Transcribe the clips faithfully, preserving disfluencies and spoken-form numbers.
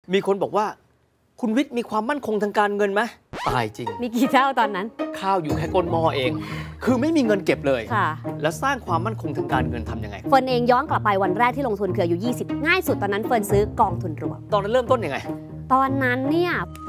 มีคนบอกว่าคุณวิทย์มีความมั่นคงทางการเงินไหมตายจริงมีกี่เท่าตอนนั้นข้าวอยู่แค่ก้นหม้อเองคือไม่มีเงินเก็บเลยค่ะแล้วสร้างความมั่นคงทางการเงินทำยังไงเฟิร์นเองย้อนกลับไปวันแรกที่ลงทุนคืออายุยี่สิบง่ายสุดตอนนั้นเฟิร์นซื้อกองทุนรวมตอนนั้นเริ่มต้นยังไงตอนนั้นเนี่ย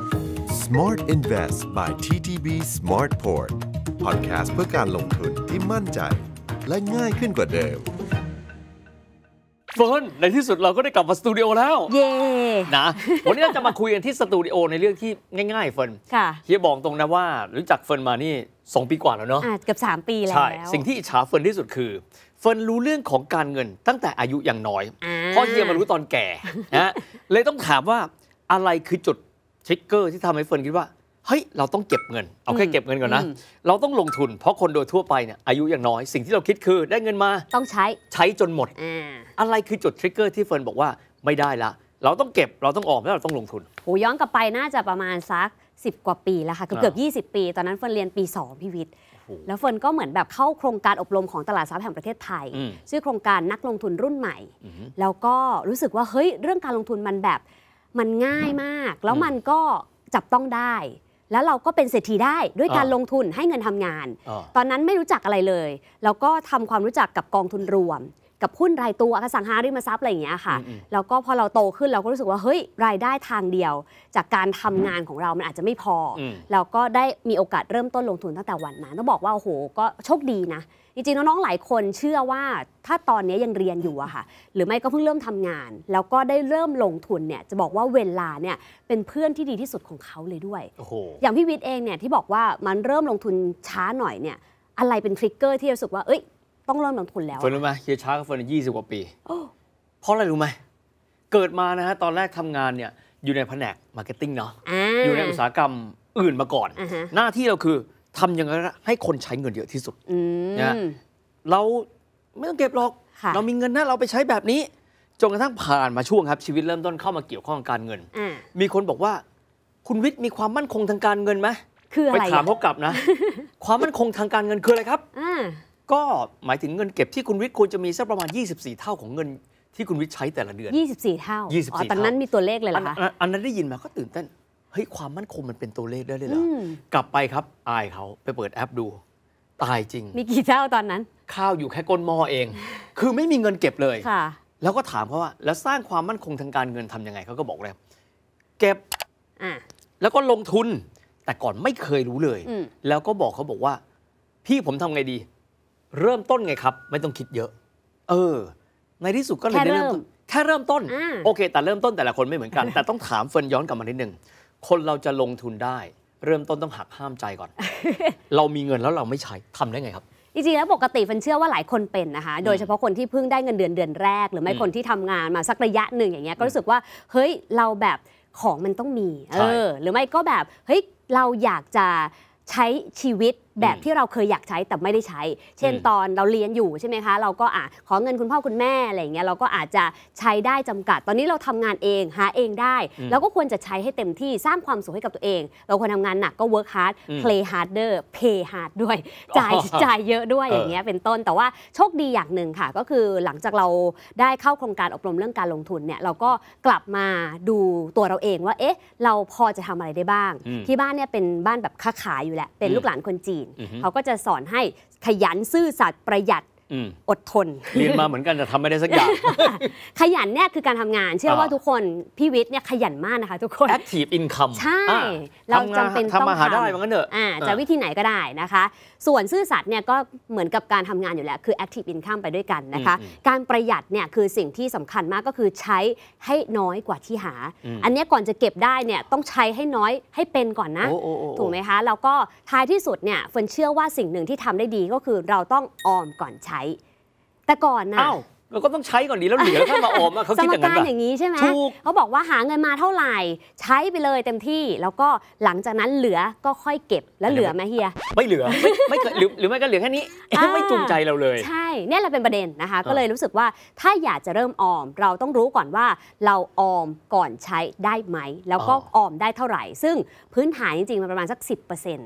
Smart Invest by ที ที บี Smartport Podcast เพื่อการลงทุนที่มั่นใจและง่ายขึ้นกว่าเดิมเฟิร์นในที่สุดเราก็ได้กลับมาสตูดิโอแล้วเย่นะวันนี้เราจะมาคุยกันที่สตูดิโอในเรื่องที่ง่ายๆเฟิร์นค่ะเฮียบอกตรงนะว่ารู้จักเฟิร์นมานี่สองปีกว่าแล้วเนาะเกือบสามปีแล้วใช่สิ่งที่อิจฉาเฟิร์นที่สุดคือเฟิร์นรู้เรื่องของการเงินตั้งแต่อายุยังน้อยเพราะเฮียมารู้ตอนแก่นะเลยต้องถามว่าอะไรคือจุดทริกเกอร์ที่ทำให้เฟิร์นคิดว่าเฮ้ยเราต้องเก็บเงินเอาแค่เก็บเงินก่อนนะเราต้องลงทุนเพราะคนโดยทั่วไปเนี่ยอายุยังน้อยสิ่งที่เราคิดคือได้เงินมาต้องใช้ใช้จนหมดอะไรคือจุดทริกเกอร์ที่เฟิร์นบอกว่าไม่ได้ละเราต้องเก็บเราต้องออมแล้วเราต้องลงทุนโหย้อนกลับไปน่าจะประมาณสักสิบกว่าปีแล้วค่ะเกือบยี่สิบปีตอนนั้นเฟิร์นเรียนปีสองพี่วิทย์แล้วเฟิร์นก็เหมือนแบบเข้าโครงการอบรมของตลาดทรัพย์แห่งประเทศไทยชื่อโครงการนักลงทุนรุ่นใหม่แล้วก็รู้สึกว่าเฮ้ยเรื่องการลงทุนมันแบบมันง่ายมากแล้วมันก็จับต้องได้แล้วเราก็เป็นเศรษฐีได้ด้วยการลงทุนให้เงินทำงานตอนนั้นไม่รู้จักอะไรเลยแล้วก็ทำความรู้จักกับกองทุนรวมกับหุ้นรายตัวอสังหาริมทรัพย์อะไรอย่างเงี้ยค่ะแล้วก็พอเราโตขึ้นเราก็รู้สึกว่าเฮ้ยรายได้ทางเดียวจากการทำงานของเรามันอาจจะไม่พอเราก็ได้มีโอกาสเริ่มต้นลงทุนตั้งแต่วันนั้นต้องบอกว่าโอ้โหก็โชคดีนะจริงๆน้องๆหลายคนเชื่อว่าถ้าตอนนี้ยังเรียนอยู่อะค่ะหรือไม่ก็เพิ่งเริ่มทำงานแล้วก็ได้เริ่มลงทุนเนี่ยจะบอกว่าเวลาเนี่ยเป็นเพื่อนที่ดีที่สุดของเขาเลยด้วย อย่างพี่วิทย์เองเนี่ยที่บอกว่ามันเริ่มลงทุนช้าหน่อยเนี่ยอะไรเป็นทริกเกอร์ที่รู้สึกว่าเอ้ยต้องเริ่มลงทุนแล้วเฟิร์นรู้ไหมเฮียช้ากับเฟิร์นยี่สิบกว่าปีเพราะอะไรรู้ไหมเกิดมานะฮะตอนแรกทำงานเนี่ยอยู่ในแผนกมาร์เก็ตติ้งเนาะอยู่ในอุตสาหกรรมอื่นมาก่อนหน้าที่เราคือทำยังไงให้คนใช้เงินเยอะที่สุดนะเราไม่ต้องเก็บหรอกเรามีเงินนะเราไปใช้แบบนี้จนกระทั่งผ่านมาช่วงครับชีวิตเริ่มต้นเข้ามาเกี่ยวข้องกับการเงินมีคนบอกว่าคุณวิทย์มีความมั่นคงทางการเงินไหมคืออะไรไปถามเขากลับนะความมั่นคงทางการเงินคืออะไรครับก็หมายถึงเงินเก็บที่คุณวิทย์ควรจะมีสักประมาณยี่สิบสี่เท่าของเงินที่คุณวิทย์ใช้แต่ละเดือนยี่สิบสี่เท่ายี่สิบสี่ตอนนั้นมีตัวเลขเลยเหรอคะอันนั้นได้ยินมาก็ตื่นเต้นเฮ้ยความมั่นคงมันเป็นตัวเลขได้เลยเหรอกลับไปครับอายเขาไปเปิดแอปดูตายจริงมีกี่เท่าตอนนั้นข้าวอยู่แค่ก้นหม้อเองคือไม่มีเงินเก็บเลยค่ะแล้วก็ถามเขาว่าแล้วสร้างความมั่นคงทางการเงินทำยังไงเขาก็บอกเลยเก็บอ่ะแล้วก็ลงทุนแต่ก่อนไม่เคยรู้เลยแล้วก็บอกเขาบอกว่าพี่ผมทำไงดีเริ่มต้นไงครับไม่ต้องคิดเยอะเออในที่สุดก็เลยได้เริ่มแค่เริ่มต้นโอเคแต่เริ่มต้นแต่ละคนไม่เหมือนกันแต่ต้องถามเฟิร์นย้อนกลับมานิดนึงคนเราจะลงทุนได้เริ่มต้นต้องหักห้ามใจก่อน เรามีเงินแล้วเราไม่ใช้ทำได้ไงครับจริงๆแล้วปกติเฟิร์นเชื่อว่าหลายคนเป็นนะคะโดยเฉพาะคนที่เพิ่งได้เงินเดือนเดือนแรกหรือไม่คนที่ทำงานมาสักระยะหนึ่งอย่างเงี้ยก็รู้สึกว่าเฮ้ยเราแบบของมันต้องมีเออหรือไม่ก็แบบเฮ้ยเราอยากจะใช้ชีวิตแบบที่เราเคยอยากใช้แต่ไม่ได้ใช้เช่นตอนเราเรียนอยู่ใช่ไหมคะเราก็อ่ะขอเงินคุณพ่อคุณแม่อะไรอย่างเงี้ยเราก็อาจจะใช้ได้จำกัดตอนนี้เราทำงานเองหาเองได้แล้วก็ควรจะใช้ให้เต็มที่สร้างความสุขให้กับตัวเองเราควรทำงานหนักก็ work hard play harder pay hard ด้วยจ่ายจ่ายเยอะด้วยอย่างเงี้ยเป็นต้นแต่ว่าโชคดีอย่างหนึ่งค่ะก็คือหลังจากเราได้เข้าโครงการอบรมเรื่องการลงทุนเนี่ยเราก็กลับมาดูตัวเราเองว่าเอ๊ะเราพอจะทำอะไรได้บ้างที่บ้านเนี่ยเป็นบ้านแบบค้าขายอยู่แหละเป็นลูกหลานคนจีนเขาก็จะสอนให้ขยันซื่อสัตย์ประหยัดอดทนเรียนมาเหมือนกันแต่ทำไม่ได้สักอย่างขยันเนี่ยคือการทำงานเชื่อว่าทุกคนพี่วิทย์เนี่ยขยันมากนะคะทุกคน active income ใช่เราจำเป็นต้องทำมาหาได้เหมือนกันเถอะจะวิธีไหนก็ได้นะคะส่วนซื่อสัตย์เนี่ยก็เหมือนกับการทำงานอยู่แล้วคือ active income ไปด้วยกันนะคะการประหยัดเนี่ยคือสิ่งที่สำคัญมากก็คือใช้ให้น้อยกว่าที่หาอันนี้ก่อนจะเก็บได้เนี่ยต้องใช้ให้น้อยให้เป็นก่อนนะถูกไหมคะแล้วก็ท้ายที่สุดเนี่ยเฟิร์นเชื่อว่าสิ่งหนึ่งที่ทำได้ดีก็คือเราต้องออมก่อนใช้แต่ก่อนนะเราก็ต้องใช้ก่อนดีแล้วเหลือแล้วค่อยมาออมเขาคิดอย่างนั้นสมการอย่างนี้ใช่ไหมเขาบอกว่าหาเงินมาเท่าไหร่ใช้ไปเลยเต็มที่แล้วก็หลังจากนั้นเหลือก็ค่อยเก็บแล้วเหลือไหมเฮียไม่เหลือไม่เคยหรือไม่ก็เหลือแค่นี้ไม่จูงใจเราเลยใช่เนี่ยแหละเป็นประเด็นนะคะก็เลยรู้สึกว่าถ้าอยากจะเริ่มออมเราต้องรู้ก่อนว่าเราออมก่อนใช้ได้ไหมแล้วก็ออมได้เท่าไหร่ซึ่งพื้นฐานจริงๆมันประมาณสัก สิบเปอร์เซ็นต์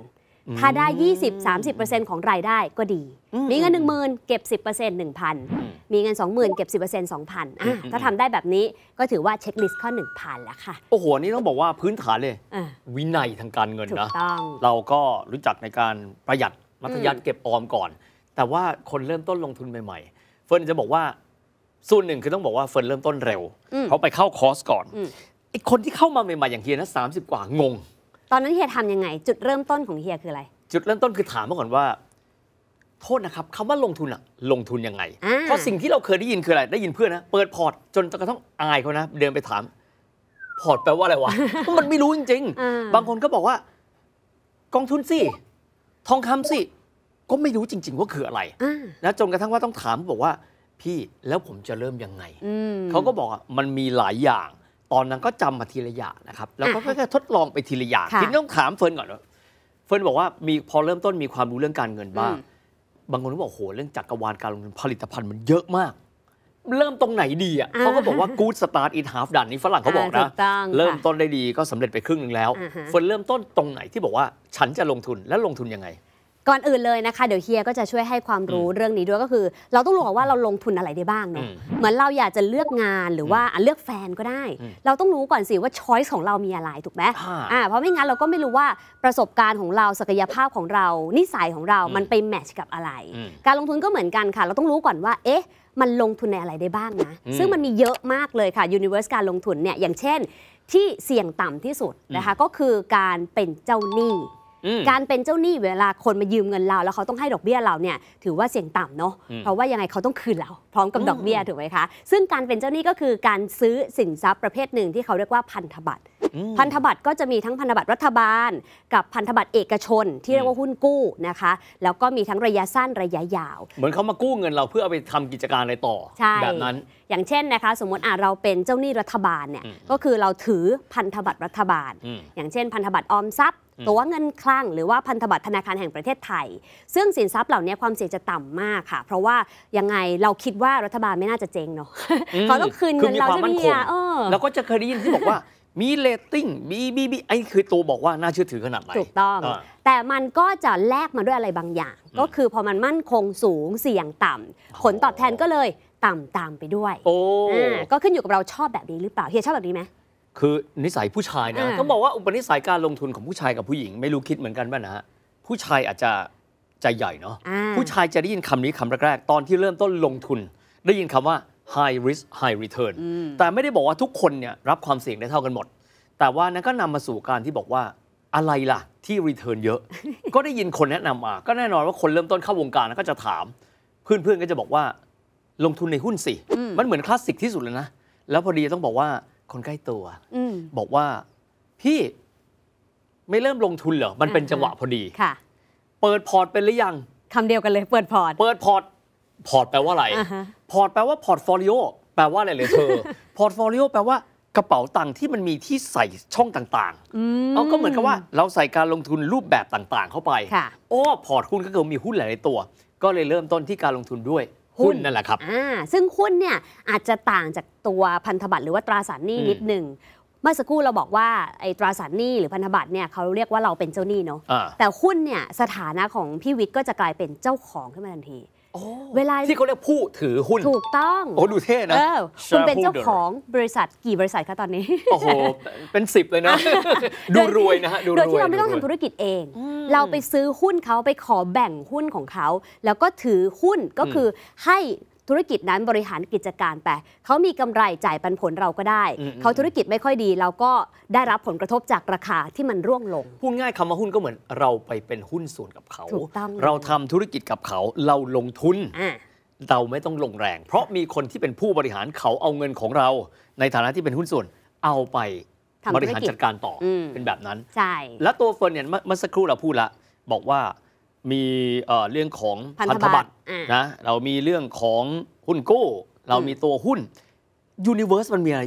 ถ้าได้ ยี่สิบถึงสามสิบเปอร์เซ็นต์ ของรายได้ก็ดีมีเงิน หนึ่งหมื่น เก็บ สิบเปอร์เซ็นต์ หนึ่งพัน มีเงิน สองหมื่น เก็บ สิบเปอร์เซ็นต์ สองพัน อ่ะถ้าทำได้แบบนี้ก็ถือว่าเช็คลิสต์ข้อ หนึ่งพัน แล้วค่ะโอ้โหนี่ต้องบอกว่าพื้นฐานเลยวินัยทางการเงินนะเราก็รู้จักในการประหยัดมัธยัสถ์เก็บออมก่อนแต่ว่าคนเริ่มต้นลงทุนใหม่ๆเฟิร์นจะบอกว่าส่วนหนึ่งคือต้องบอกว่าเฟิร์นเริ่มต้นเร็วเพราะไปเข้าคอร์สก่อนไอ้คนที่เข้ามาใหม่ๆอย่างเฮียนะสามสิบกว่างงตอนนั้นเฮียทำยังไงจุดเริ่มต้นของเฮียคืออะไรจุดเริ่มต้นคือถามมาก่อนว่าโทษนะครับคำว่าลงทุนอะลงทุนยังไงเพราะสิ่งที่เราเคยได้ยินคืออะไรได้ยินเพื่อนนะเปิดพอร์ตจนกระทั่งอายเขานะเดินไปถามพอร์ตแปลว่าอะไรวะ มันไม่รู้จริงๆบางคนก็บอกว่ากองทุนสิทองคำสิก็ไม่รู้จริงๆว่าคืออะไรนะจนกระทั่งว่าต้องถามบอกว่าพี่แล้วผมจะเริ่มยังไงเขาก็บอกมันมีหลายอย่างตอนนั้นก็จำมาทีละอย่างนะครับแล้วก็แค่ทดลองไปทีละอย่างทีนี้ต้องถามเฟิร์นก่อนว่าเฟิร์นบอกว่ามีพอเริ่มต้นมีความรู้เรื่องการเงินบ้างบางคนก็บอกโหเรื่องจักรวาลการลงทุนผลิตภัณฑ์มันเยอะมากเริ่มตรงไหนดีอ่ะเขาก็บอกว่า good start in half done นี่ฝรั่งเขาบอกนะเริ่มต้นได้ดีก็สำเร็จไปครึ่งนึงแล้วเฟิร์นเริ่มต้นตรงไหนที่บอกว่าฉันจะลงทุนและลงทุนยังไงก่อนอื่นเลยนะคะเดี๋ยวเฮียก็จะช่วยให้ความรู้เรื่องนี้ด้วยก็คือเราต้องรู้ว่าเราลงทุนอะไรได้บ้างเนาะเหมือนเราอยากจะเลือกงานหรือว่าเลือกแฟนก็ได้เราต้องรู้ก่อนสิว่าช้อยส์ของเรามีอะไรถูกไหมอ่าเพราะไม่งั้นเราก็ไม่รู้ว่าประสบการณ์ของเราศักยภาพของเรานิสัยของเรามันไปแมทช์กับอะไรการลงทุนก็เหมือนกันค่ะเราต้องรู้ก่อนว่าเอ๊ะมันลงทุนในอะไรได้บ้างนะซึ่งมันมีเยอะมากเลยค่ะยูนิเวอร์สการลงทุนเนี่ยอย่างเช่นที่เสี่ยงต่ำที่สุดนะคะก็คือการเป็นเจ้าหนี้การเป็นเจ้าหนี้เวลาคนมายืมเงินเราแล้วเขาต้องให้ดอกเบี้ยเราเนี่ยถือว่าเสี่ยงต่ำเนาะเพราะว่ายังไงเขาต้องคืนเราพร้อมกับดอกเบี้ยถูกไหมคะซึ่งการเป็นเจ้าหนี้ก็คือการซื้อสินทรัพย์ประเภทหนึ่งที่เขาเรียกว่าพันธบัตรพันธบัตรก็จะมีทั้งพันธบัตรรัฐบาลกับพันธบัตรเอกชนที่เรียกว่าหุ้นกู้นะคะแล้วก็มีทั้งระยะสั้นระยะยาวเหมือนเขามากู้เงินเราเพื่อเอาไปทำกิจการอะไรต่อแบบนั้นอย่างเช่นนะคะสมมติอ่ะเราเป็นเจ้าหนี้รัฐบาลเนี่ยก็คือเราถือพันธบัตรรัฐบาลอย่างเช่นพันธบัตรออมทรัพย์ตัวเงินคลังหรือว่าพันธบัตรธนาคารแห่งประเทศไทยซึ่งสินทรัพย์เหล่านี้ความเสี่ยงจะต่ำมากค่ะเพราะว่ายังไงเราคิดว่ารัฐบาลไม่น่าจะเจ๊งเนาะเขาต้องคืนเงินเราใช่ไหมอ่ะแล้วก็จะเคยได้ยินที่บอกว่ามีเรตติ้งบีบีบีไอ้คือตัวบอกว่าน่าเชื่อถือขนาดไหนถูกต้องแต่มันก็จะแลกมาด้วยอะไรบางอย่างก็คือพอมันมั่นคงสูงเสี่ยงต่ำผลตอบแทนก็เลยต่ำตามไปด้วยก็ขึ้นอยู่กับเราชอบแบบนี้หรือเปล่าเฮียชอบแบบนี้ไหมคือนิสัยผู้ชายนะต้องบอกว่าอุปนิสัยการลงทุนของผู้ชายกับผู้หญิงไม่รู้คิดเหมือนกันป่ะนะฮะผู้ชายอาจจะใจใหญ่เนาะผู้ชายจะได้ยินคำนี้คำแรกๆตอนที่เริ่มต้นลงทุนได้ยินคำว่า high risk high return แต่ไม่ได้บอกว่าทุกคนเนี่ยรับความเสี่ยงได้เท่ากันหมดแต่ว่านั้นก็นำมาสู่การที่บอกว่าอะไรล่ะที่ return เยอะ ก็ได้ยินคนแนะนำมาก็แน่นอนว่าคนเริ่มต้นเข้าวงการก็จะถามเพื่อนๆก็จะบอกว่าลงทุนในหุ้นสิมันเหมือนคลาสสิกที่สุดเลยนะแล้วพอดีต้องบอกว่าคนใกล้ตัวบอกว่าพี่ไม่เริ่มลงทุนเหรอมันเป็นจังหวะพอดีเปิดพอร์ตเป็นหรือยังคำเดียวกันเลยเปิดพอร์ตเปิดพอร์ตพอร์ตแปลว่าอะไรพอร์ตแปลว่าพอร์ตโฟลิโอแปลว่าอะไรเลยเธอพอร์ตโฟลิโอแปลว่ากระเป๋าตังค์ที่มันมีที่ใส่ช่องต่างๆเอาก็เหมือนกับว่าเราใส่การลงทุนรูปแบบต่างๆเข้าไปโอ้พอร์ตหุ้นก็คือมีหุ้นหลายๆตัวก็เลยเริ่มต้นที่การลงทุนด้วยหุ้นนั่นแหละครับอ่าซึ่งหุ้นเนี่ยอาจจะต่างจากตัวพันธบัตรหรือว่าตราสารหนี้นิดหนึ่งเมื่อสักครู่เราบอกว่าไอ้ตราสารหนี้หรือพันธบัตรเนี่ยเขาเรียกว่าเราเป็นเจ้าหนี้เนาะแต่หุ้นเนี่ยสถานะของพี่วิทย์ก็จะกลายเป็นเจ้าของขึ้นมาทันทีเวลาที่เขาเรียกผู้ถือหุ้นถูกต้องโอ้ดูเท่นะคุณเป็นเจ้าของบริษัทกี่บริษัทคะตอนนี้โอ้โหเป็นสิบเลยนะดูรวยนะฮะโดยที่เราไม่ต้องทำธุรกิจเองเราไปซื้อหุ้นเขาไปขอแบ่งหุ้นของเขาแล้วก็ถือหุ้นก็คือให้ธุรกิจนั้นบริหารกิจการไปเขามีกำไรจ่ายปันผลเราก็ได้เขาธุรกิจไม่ค่อยดีเราก็ได้รับผลกระทบจากราคาที่มันร่วงลงพูดง่ายคำว่าหุ้นก็เหมือนเราไปเป็นหุ้นส่วนกับเขาเราทำธุรกิจกับเขาเราลงทุนเราไม่ต้องลงแรงเพราะมีคนที่เป็นผู้บริหารเขาเอาเงินของเราในฐานะที่เป็นหุ้นส่วนเอาไปบริหารจัดการต่อเป็นแบบนั้นใช่แล้วตัวเฟิร์นเนี่ยเมื่อสักครู่เราพูดละบอกว่ามีเอ่อเรื่องของพันธบัตรนะเรามีเรื่องของหุ้นกู้เรามีตัวหุ้นยูนิเวอร์สมันมีอะไรอีก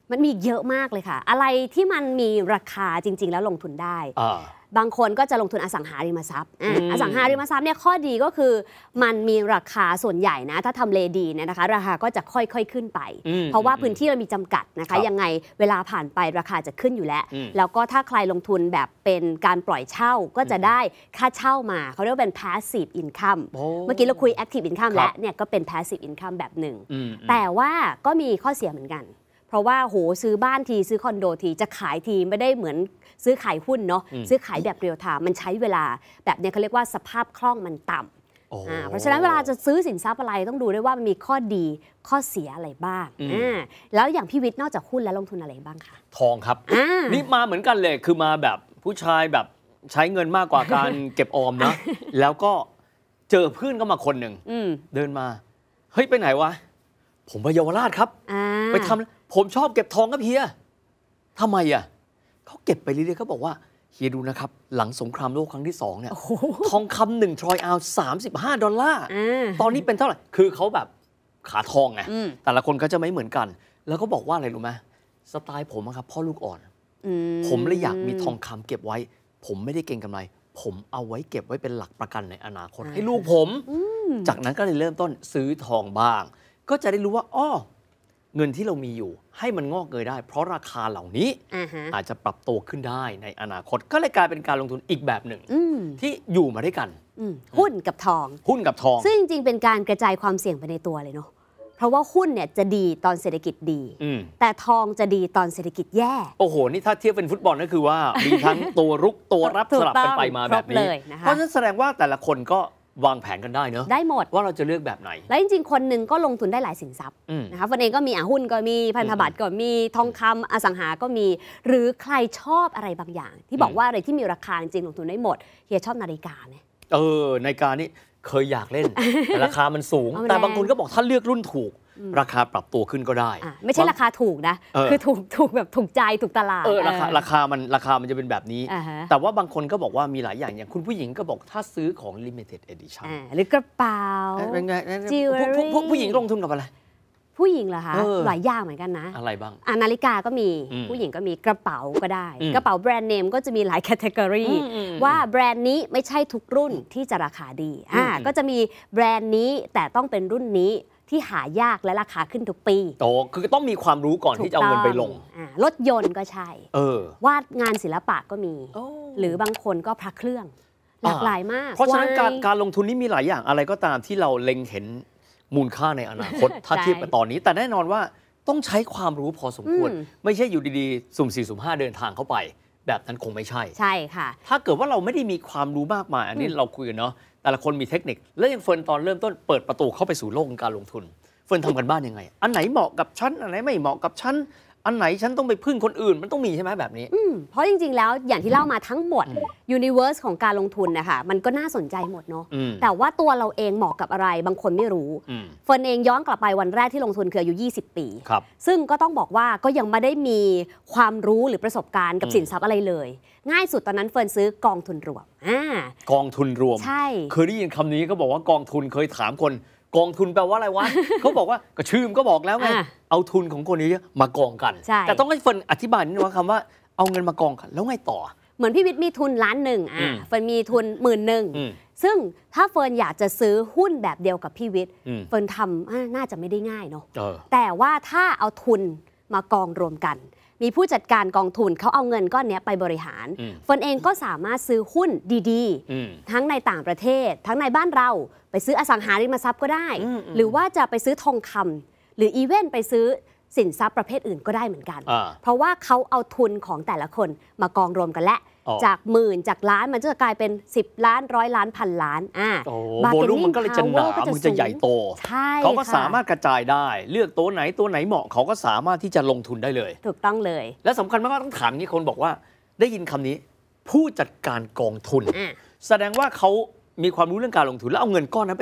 มันมีเยอะมากเลยค่ะอะไรที่มันมีราคาจริงๆแล้วลงทุนได้บางคนก็จะลงทุนอสังหาริมทรัพย์อสังหาริมทรัพย์เนี่ยข้อดีก็คือมันมีราคาส่วนใหญ่นะถ้าทำเลดีเนี่ยนะคะราคาก็จะค่อยๆขึ้นไปเพราะว่าพื้นที่เรามีจำกัดนะคะยังไงเวลาผ่านไปราคาจะขึ้นอยู่แล้วแล้วก็ถ้าใครลงทุนแบบเป็นการปล่อยเช่าก็จะได้ค่าเช่ามาเขาเรียกว่าเป็น passive income เมื่อกี้เราคุย active income แล้วเนี่ยก็เป็น passive income แบบหนึ่งแต่ว่าก็มีข้อเสียเหมือนกันเพราะว่าโหซื้อบ้านทีซื้อคอนโดทีจะขายทีไม่ได้เหมือนซื้อขายหุ้นเนาะซื้อขายแบบเรียลไทม์มันใช้เวลาแบบนี้เขาเรียกว่าสภาพคล่องมันต่ำอ่าเพราะฉะนั้นเวลาจะซื้อสินทรัพย์อะไรต้องดูด้วยว่ามันมีข้อดีข้อเสียอะไรบ้างอ่าแล้วอย่างพี่วิทย์นอกจากหุ้นแล้วลงทุนอะไรบ้างคะทองครับนี่มาเหมือนกันเลยคือมาแบบผู้ชายแบบใช้เงินมากกว่าการเก็บออมนะแล้วก็เจอเพื่อนก็มาคนหนึ่งเดินมาเฮ้ยไปไหนวะผมไปเยาวราชครับไปทำผมชอบเก็บทองครับเฮียทำไมอ่ะเขาเก็บไปเรื่อยๆเขาบอกว่าเฮียดูนะครับหลังสงครามโลกครั้งที่สองเนี่ยทองคำหนึ่งทรอยออนซ์สามสิบห้าดอลลาร์ตอนนี้เป็นเท่าไหร่คือเขาแบบขาทองไงแต่ละคนก็จะไม่เหมือนกันแล้วก็บอกว่าอะไรรู้ไหมสไตล์ผมครับพ่อลูกอ่อนผมเลยอยากมีทองคำเก็บไว้ผมไม่ได้เก็งกำไรผมเอาไว้เก็บไว้เป็นหลักประกันในอนาคตให้ลูกผมจากนั้นก็เลยเริ่มต้นซื้อทองบ้างก็จะได้รู้ว่าอ้อเงินที่เรามีอยู่ให้มันงอกเงยได้เพราะราคาเหล่านี้ uh-huh. อาจจะปรับตัวขึ้นได้ในอนาคตก็เลยกลายเป็นการลงทุนอีกแบบหนึ่งที่อยู่มาด้วยกันหุ้นกับทองหุ้นกับทองซึ่งจริงๆเป็นการกระจายความเสี่ยงไปในตัวเลยเนาะเพราะว่าหุ้นเนี่ยจะดีตอนเศรษฐกิจดีแต่ทองจะดีตอนเศรษฐกิจแย่โอ้โหนี่ถ้าเทียบเป็นฟุตบอลก็คือว่ามีทั้งตัวรุกตัวรับสลับกันไปมาแบบนี้เพราะฉะนั้นแสดงว่าแต่ละคนก็วางแผนกันได้เนอะได้หมดว่าเราจะเลือกแบบไหนแล้วจริงๆคนหนึ่งก็ลงทุนได้หลายสินทรัพย์นะคะวันเองก็มีหุ้นก็มีพันธบัตรก็มีทองคำอสังหาก็มีหรือใครชอบอะไรบางอย่างที่บอกว่าอะไรที่มีราคาจริงลงทุนได้หมดเฮียชอบนาฬิกาไหมเออนาฬิกานี่เคยอยากเล่นแต่ราคามันสูงแต่บางคนก็บอกถ้าเลือกรุ่นถูกราคาปรับตัวขึ้นก็ได้ไม่ใช่ราคาถูกนะคือถูกถูกแบบถูกใจถูกตลาดเออราคาราคามันราคามันจะเป็นแบบนี้แต่ว่าบางคนก็บอกว่ามีหลายอย่างอย่างคุณผู้หญิงก็บอกถ้าซื้อของ limited edition หรือกระเป๋าเป็นไงผู้หญิงลงทุนกับอะไรผู้หญิงเหรอคะหลายอย่างเหมือนกันนะอะไรบ้างนาฬิกาก็มีผู้หญิงก็มีกระเป๋าก็ได้กระเป๋าแบรนด์เนมก็จะมีหลายแคตตากรีว่าแบรนด์นี้ไม่ใช่ทุกรุ่นที่จะราคาดีอ่าก็จะมีแบรนด์นี้แต่ต้องเป็นรุ่นนี้ที่หายากและราคาขึ้นทุกปีโอ้คือต้องมีความรู้ก่อนที่จะเอาเงินไปลงรถยนต์ก็ใช่วาดงานศิลปะก็มีหรือบางคนก็พระเครื่องหลากหลายมากเพราะฉะนั้นการการลงทุนนี่มีหลายอย่างอะไรก็ตามที่เราเล็งเห็นมูลค่าในอนาคตถ้าเทียบกับตอนนี้แต่แน่นอนว่าต้องใช้ความรู้พอสมควรไม่ใช่อยู่ดีๆสุ่มสี่สุ่มห้าเดินทางเข้าไปแบบนั้นคงไม่ใช่ใช่ค่ะถ้าเกิดว่าเราไม่ได้มีความรู้มากมายอันนี้เราคุยกันเนาะแต่ละคนมีเทคนิคและยังเฟิร์นตอนเริ่มต้นเปิดประตูเข้าไปสู่โลกการลงทุนเฟิร์นทำกันบ้านยังไงอันไหนเหมาะกับฉันอันไหนไม่เหมาะกับฉันอันไหนฉันต้องไปพึ่งคนอื่นมันต้องมีใช่ไหมแบบนี้เพราะจริงๆแล้วอย่างที่เล่ามาทั้งหมดยูนิเวอร์สของการลงทุนนะคะมันก็น่าสนใจหมดเนาะแต่ว่าตัวเราเองเหมาะกับอะไรบางคนไม่รู้เฟิร์นเองย้อนกลับไปวันแรกที่ลงทุนคืออายุยี่สิบปีซึ่งก็ต้องบอกว่าก็ยังไม่ได้มีความรู้หรือประสบการณ์กับสินทรัพย์อะไรเลยง่ายสุดตอนนั้นเฟิร์นซื้อกองทุนรวมกองทุนรวมใช่เคยได้ยินคำนี้ก็บอกว่ากองทุนเคยถามคนกองทุนแปลว่าอะไรวะ เขาบอกว่าก็ชื่อก็บอกแล้วไงเอาทุนของคนนี้มากองกันแต่ต้องให้เฟิร์นอธิบายนิดนึงว่าคำว่าเอาเงินมากองกันแล้วไงต่อเหมือนพี่วิทย์มีทุนล้านหนึ่งอ่ะเฟิร์นมีทุนหมื่นหนึ่งซึ่งถ้าเฟิร์นอยากจะซื้อหุ้นแบบเดียวกับพี่วิทย์เฟิร์นทำน่าจะไม่ได้ง่ายเนาะแต่ว่าถ้าเอาทุนมากองรวมกันมีผู้จัดการกองทุนเขาเอาเงินก้อนนี้ไปบริหารเฟิร์นเองก็สามารถซื้อหุ้นดีๆทั้งในต่างประเทศทั้งในบ้านเราไปซื้ออสังหาริมทรัพย์ก็ได้หรือว่าจะไปซื้อทองคำหรืออีเวนต์ไปซื้อสินทรัพย์ประเภทอื่นก็ได้เหมือนกันเพราะว่าเขาเอาทุนของแต่ละคนมากองรวมกันและจากหมื่นจากล้านมันจะกลายเป็นสิบล้านร้อยล้านพันล้านอ่าโวลุ่มมันก็เลยจะหนามันจะใหญ่โตเขาก็สามารถกระจายได้เลือกตัวไหนตัวไหนเหมาะเขาก็สามารถที่จะลงทุนได้เลยถูกต้องเลยและสำคัญมากๆต้องถามนี้คนบอกว่าได้ยินคำนี้ผู้จัดการกองทุนแสดงว่าเขามีความรู้เรื่องการลงทุนแล้วเอาเงินก้อนนั้นไปท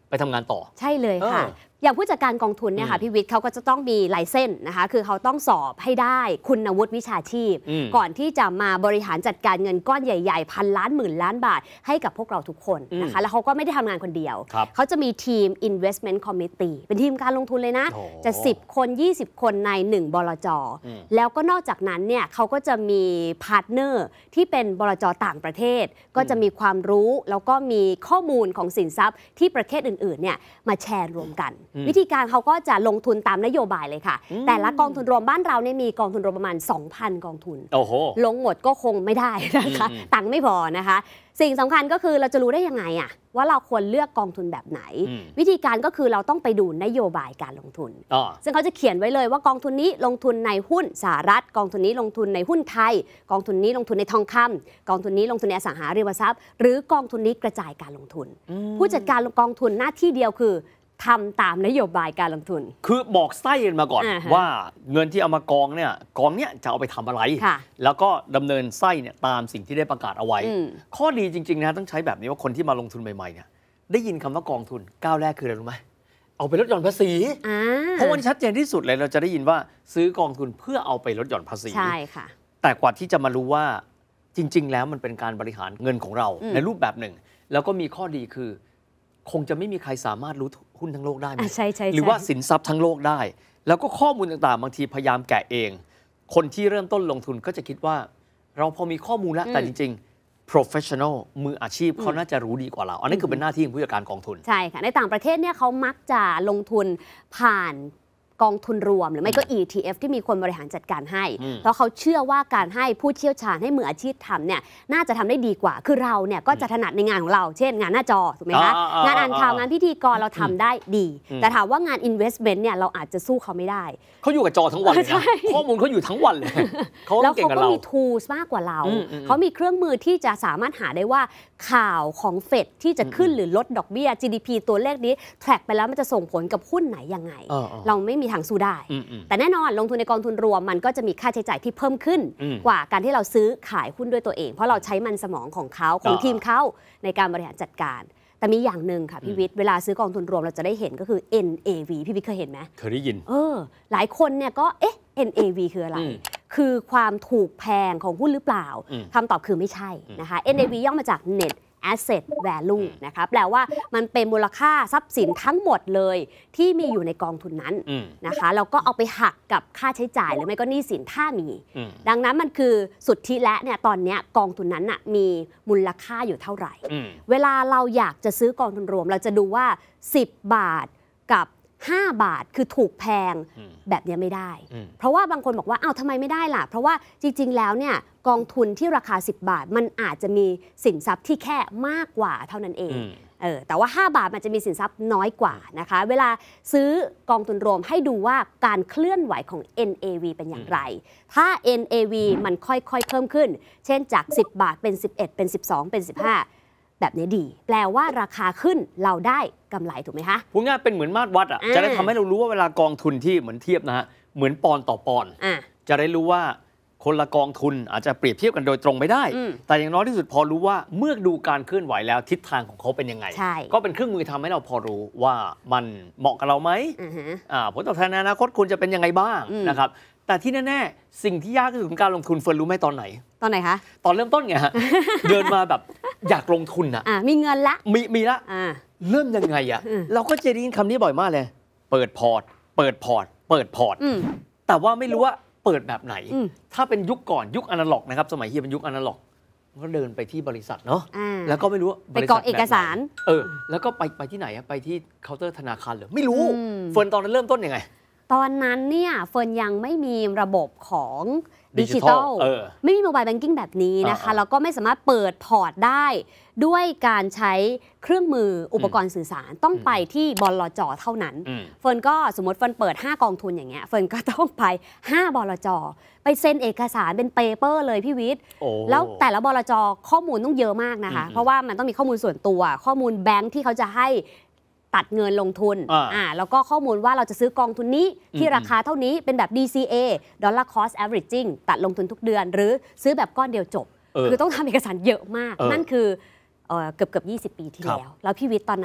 ไปทำงานต่อใช่เลยค่ะอย่างผู้จัดการกองทุนเนี่ยค่ะพี่วิทย์เขาก็จะต้องมีไลเซนส์นะคะคือเขาต้องสอบให้ได้คุณวุฒิวิชาชีพก่อนที่จะมาบริหารจัดการเงินก้อนใหญ่ๆพันล้านหมื่นล้านบาทให้กับพวกเราทุกคนนะคะแล้วเขาก็ไม่ได้ทำงานคนเดียวเขาจะมีทีม investment committee เป็นทีมการลงทุนเลยนะจะสิบคนยี่สิบคนในหนึ่งบลจ.แล้วก็นอกจากนั้นเนี่ยเขาก็จะมีพาร์ทเนอร์ที่เป็นบลจ.ต่างประเทศก็จะมีความรู้แล้วก็มีข้อมูลของสินทรัพย์ที่ประเทศอื่นๆเนี่ยมาแชร์รวมกันวิธีการเขาก็จะลงทุนตามนโยบายเลยค่ะแต่ละกองทุนรวมบ้านเราเนี่ยมีกองทุนรวมประมาณ สองพัน กองทุนลงหมดก็คงไม่ได้นะคะตังค์ไม่พอนะคะสิ่งสำคัญก็คือเราจะรู้ได้ยังไงอะว่าเราควรเลือกกองทุนแบบไหนวิธีการก็คือเราต้องไปดูนโยบายการลงทุนซึ่งเขาจะเขียนไว้เลยว่ากองทุนนี้ลงทุนในหุ้นสหรัฐกองทุนนี้ลงทุนในหุ้นไทยกองทุนนี้ลงทุนในทองคำกองทุนนี้ลงทุนในอสังหาริมทรัพย์หรือกองทุนนี้กระจายการลงทุนผู้จัดการกองทุนหน้าที่เดียวคือทำตามนโยบายการลงทุนคือบอกไส้กันมาก่อน uh-huh. ว่าเงินที่เอามากองเนี่ยกองเนี้ยจะเอาไปทำอะไรแล้วก็ดำเนินไส้เนี่ยตามสิ่งที่ได้ประกาศเอาไว้ข้อดีจริงๆนะต้องใช้แบบนี้ว่าคนที่มาลงทุนใหม่ๆเนี่ยได้ยินคำว่ากองทุนก้าวแรกคืออะไรรู้ไหมเอาไปลดหย่อนภาษีเพราะวันนี้ชัดเจนที่สุดเลยเราจะได้ยินว่าซื้อกองทุนเพื่อเอาไปลดหย่อนภาษีใช่ค่ะแต่กว่าที่จะมารู้ว่าจริงๆแล้วมันเป็นการบริหารเงินของเราในรูปแบบหนึ่งแล้วก็มีข้อดีคือคงจะไม่มีใครสามารถรู้หุ้นทั้งโลกได้ไหมใช่ใช่หรือว่าสินทรัพย์ทั้งโลกได้แล้วก็ข้อมูลต่างๆบางทีพยายามแกะเองคนที่เริ่มต้นลงทุนก็จะคิดว่าเราพอมีข้อมูลแล้วแต่จริงๆ professional มืออาชีพเขาน่าจะรู้ดีกว่าเราอันนี้คือเป็นหน้าที่ของผู้จัดการกองทุนใช่ค่ะในต่างประเทศเนี่ยเขามักจะลงทุนผ่านกองทุนรวมหรือไม่ก็ อี ที เอฟ ที่มีคนบริหารจัดการให้เพราะเขาเชื่อว่าการให้ผู้เชี่ยวชาญให้มืออาชีพทำเนี่ยน่าจะทำได้ดีกว่าคือเราเนี่ยก็จะถนัดในงานของเราเช่นงานหน้าจอถูกไหมคะงานอ่านข่าวงานพิธีกรเราทำได้ดีแต่ถามว่างาน investment เนี่ยเราอาจจะสู้เขาไม่ได้เขาอยู่กับจอทั้งวันเลยนะข้อมูลเขาอยู่ทั้งวันเลยแล้วเขาก็มี tools มากกว่าเราเขามีเครื่องมือที่จะสามารถหาได้ว่าข่าวของเฟดที่จะขึ้นหรือลดดอกเบี้ย จี ดี พี ตัวเลขนี้แทร็กไปแล้วมันจะส่งผลกับหุ้นไหนยังไงเราไม่มีทางสู้ได้แต่แน่นอนลงทุนในกองทุนรวมมันก็จะมีค่าใช้จ่ายที่เพิ่มขึ้นกว่าการที่เราซื้อขายหุ้นด้วยตัวเองเพราะเราใช้มันสมองของเขาของทีมเขาในการบริหารจัดการแต่มีอย่างหนึ่งค่ะพี่วิทย์เวลาซื้อกองทุนรวมเราจะได้เห็นก็คือ เอ็น เอ วี พี่วิทย์เคยเห็นไหมเคยได้ยินเออหลายคนเนี่ยก็เอ๊ะ เอ็น เอ วี คืออะไรคือความถูกแพงของหุ้นหรือเปล่าคำตอบคือไม่ใช่นะคะ เอ็น เอ วี ย่อมาจาก Net Asset Value นะคะแปลว่ามันเป็นมูลค่าทรัพย์สินทั้งหมดเลยที่มีอยู่ในกองทุนนั้นนะคะแล้วก็เอาไปหักกับค่าใช้จ่ายหรือไม่ก็หนี้สินถ้ามีดังนั้นมันคือสุทธิและเนี่ยตอนนี้กองทุนนั้นน่ะมีมูลค่าอยู่เท่าไหร่เวลาเราอยากจะซื้อกองทุนรวมเราจะดูว่าสิบบาทกับห้าบาทคือถูกแพงแบบนี้ไม่ได้เพราะว่าบางคนบอกว่าอ้าวทำไมไม่ได้ล่ะเพราะว่าจริงๆแล้วเนี่ยกองทุนที่ราคาสิบบาทมันอาจจะมีสินทรัพย์ที่แค่มากกว่าเท่านั้นเองเออแต่ว่าห้าบาทมันจะมีสินทรัพย์น้อยกว่านะคะเวลาซื้อกองทุนรวมให้ดูว่าการเคลื่อนไหวของ เอ็น เอ วี เป็นอย่างไรถ้า เอ็น เอ วี มันค่อยๆเพิ่มขึ้นเช่นจากสิบบาทเป็นสิบเอ็ดเป็นสิบสองเป็นสิบห้าแบบนี้ดีแปลว่าราคาขึ้นเราได้กำไรถูกไหมคะพูดง่ายเป็นเหมือนมาตรวัดอ่ะจะได้ทำให้เรารู้ว่าเวลากองทุนที่เหมือนเทียบนะฮะเหมือนปอนต่อปอนจะได้รู้ว่าคนละกองทุนอาจจะเปรียบเทียบกันโดยตรงไม่ได้แต่อย่างน้อยที่สุดพอรู้ว่าเมื่อดูการเคลื่อนไหวแล้วทิศทางของเขาเป็นยังไงก็เป็นเครื่องมือทำให้เราพอรู้ว่ามันเหมาะกับเราไหมผลตอบแทนในอนาคตคุณจะเป็นยังไงบ้างนะครับแต่ที่แน่ๆสิ่งที่ยากที่สุดของการลงทุนเฟิร์นรู้ไหมตอนไหนตอนไหนคะตอนเริ่มต้นไงฮะ เดินมาแบบอยากลงทุนอ่ะมีเงินละมีมีละเริ่มยังไงอ่ะเราก็จะได้ยินคำนี้บ่อยมากเลยเปิดพอร์ตเปิดพอร์ตเปิดพอร์ตแต่ว่าไม่รู้ว่าเปิดแบบไหนถ้าเป็นยุคก่อนยุคอนาล็อกนะครับสมัยเฮียเป็นยุคอนาล็อกก็เดินไปที่บริษัทเนาะแล้วก็ไม่รู้ไปกรอกเอกสารเออแล้วก็ไปไปที่ไหนอะไปที่เคาน์เตอร์ธนาคารเหรอไม่รู้เฟิร์นตอนนั้นเริ่มต้นยังไงตอนนั้นเนี่ยเฟิร์นยังไม่มีระบบของดิจิทัลไม่มีโมบายแบงกิ้งแบบนี้นะคะแล้วก็ไม่สามารถเปิดพอร์ตได้ด้วยการใช้เครื่องมืออุปกรณ์สื่อสารต้องไปที่บลจ.เท่านั้นเฟิร์นก็สมมติเฟิร์นเปิดห้ากองทุนอย่างเงี้ยเฟิร์นก็ต้องไปห้าบลจ.ไปเซ็นเอกสารเป็นเปเปอร์เลยพี่วิทย์แล้วแต่ละบลจ.ข้อมูลต้องเยอะมากนะคะเพราะว่ามันต้องมีข้อมูลส่วนตัวข้อมูลแบงค์ที่เขาจะให้ตัดเงินลงทุนอ่าแล้วก็ข้อมูลว่าเราจะซื้อกองทุนนี้ที่ราคาเท่านี้เป็นแบบ ดี ซี เอ Dollar Cost Averaging ตัดลงทุนทุกเดือนหรือซื้อแบบก้อนเดียวจบคือต้องทำเอกสารเยอะมากนั่นคือเอ่อเกือบเกือบยี่สิบปีที่แล้วแล้วพี่วิทย์ตอนนั้น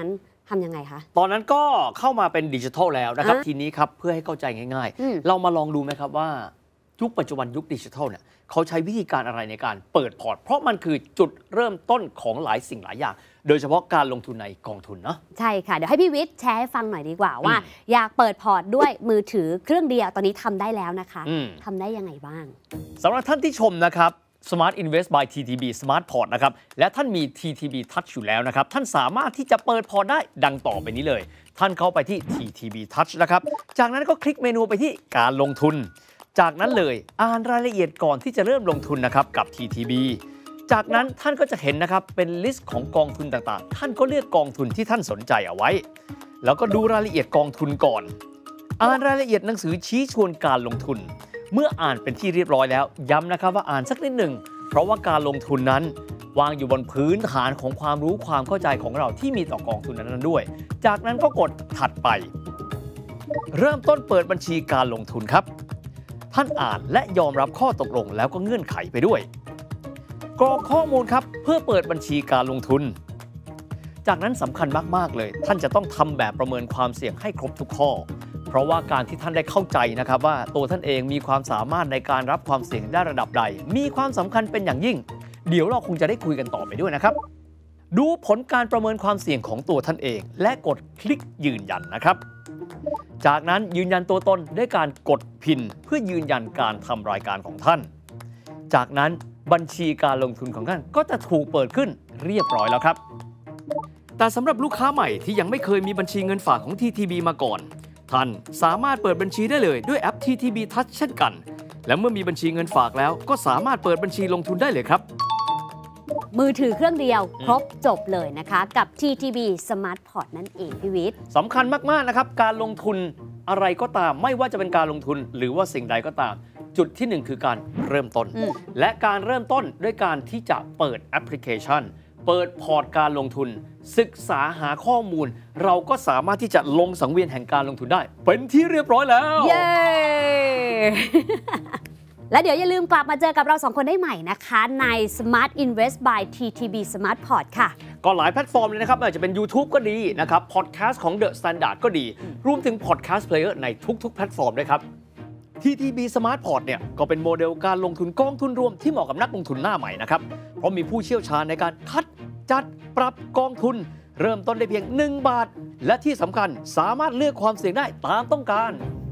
ทำยังไงคะตอนนั้นก็เข้ามาเป็นดิจิทัลแล้วนะครับทีนี้ครับเพื่อให้เข้าใจง่ายๆเรามาลองดูไหมครับว่ายุคปัจจุบันยุคดิจิทัลเนี่ยเขาใช้วิธีการอะไรในการเปิดพอร์ตเพราะมันคือจุดเริ่มต้นของหลายสิ่งหลายอย่างโดยเฉพาะการลงทุนในกองทุนเนาะใช่ค่ะเดี๋ยวให้พี่วิทย์แชร์ให้ฟังหน่อยดีกว่าว่าอยากเปิดพอร์ตด้วยมือถือเครื่องเดียวตอนนี้ทำได้แล้วนะคะทำได้ยังไงบ้างสำหรับท่านที่ชมนะครับ Smart Invest by ที ที บี Smart Port นะครับและท่านมี ที ที บี Touch อยู่แล้วนะครับท่านสามารถที่จะเปิดพอร์ตได้ดังต่อไปนี้เลยท่านเข้าไปที่ ที ที บี Touch นะครับจากนั้นก็คลิกเมนูไปที่การลงทุนจากนั้นเลยอ่านรายละเอียดก่อนที่จะเริ่มลงทุนนะครับกับ ที ที บี จากนั้นท่านก็จะเห็นนะครับเป็นลิสต์ของกองทุนต่างๆท่านก็เลือกกองทุนที่ท่านสนใจเอาไว้แล้วก็ดูรายละเอียดกองทุนก่อนอ่านรายละเอียดหนังสือชี้ชวนการลงทุนเมื่ออ่านเป็นที่เรียบร้อยแล้วย้ำนะครับว่าอ่านสักนิดหนึ่งเพราะว่าการลงทุนนั้นวางอยู่บนพื้นฐานของความรู้ความเข้าใจของเราที่มีต่อกองทุนนั้นด้วยจากนั้นก็กดถัดไปเริ่มต้นเปิดบัญชีการลงทุนครับท่านอ่านและยอมรับข้อตกลงแล้วก็เงื่อนไขไปด้วยกรอกข้อมูลครับเพื่อเปิดบัญชีการลงทุนจากนั้นสำคัญมากๆเลยท่านจะต้องทำแบบประเมินความเสี่ยงให้ครบทุกข้อเพราะว่าการที่ท่านได้เข้าใจนะครับว่าตัวท่านเองมีความสามารถในการรับความเสี่ยงได้ระดับใดมีความสำคัญเป็นอย่างยิ่งเดี๋ยวเราคงจะได้คุยกันต่อไปด้วยนะครับดูผลการประเมินความเสี่ยงของตัวท่านเองและกดคลิกยืนยันนะครับจากนั้นยืนยันตัวตนด้วยการกดพินเพื่อยืนยันการทำรายการของท่านจากนั้นบัญชีการลงทุนของท่านก็จะถูกเปิดขึ้นเรียบร้อยแล้วครับแต่สำหรับลูกค้าใหม่ที่ยังไม่เคยมีบัญชีเงินฝากของ ที ที บี มาก่อนท่านสามารถเปิดบัญชีได้เลยด้วยแอป ที ที บี Touch เช่นกันและเมื่อมีบัญชีเงินฝากแล้วก็สามารถเปิดบัญชีลงทุนได้เลยครับมือถือเครื่องเดียวครบจบเลยนะคะกับ ที ที บี Smart Port นั่นเองพี่วิทย์สำคัญมากๆนะครับการลงทุนอะไรก็ตามไม่ว่าจะเป็นการลงทุนหรือว่าสิ่งใดก็ตามจุดที่หนึ่งคือการเริ่มต้นและการเริ่มต้นด้วยการที่จะเปิดแอปพลิเคชันเปิดพอร์ตการลงทุนศึกษาหาข้อมูลเราก็สามารถที่จะลงสังเวียนแห่งการลงทุนได้เป็นที่เรียบร้อยแล้วเย้ และเดี๋ยวอย่าลืมกลับมาเจอกับเราสองคนได้ใหม่นะคะใน Smart Invest by ที ที บี Smart Port ค่ะก็หลายแพลตฟอร์มเลยนะครับไม่ว่าจะเป็น YouTube ก็ดีนะครับพอดแคสต์ของ The Standard ก็ดีรวมถึง Podcast Player ในทุกๆแพลตฟอร์มด้วยครับ ที ที บี Smart Port เนี่ยก็เป็นโมเดลการลงทุนกองทุนรวมที่เหมาะกับนักลงทุนหน้าใหม่นะครับเพราะมีผู้เชี่ยวชาญในการคัดจัดปรับกองทุนเริ่มต้นได้เพียงหนึ่งบาทและที่สำคัญสามารถเลือกความเสี่ยงได้ตามต้องการ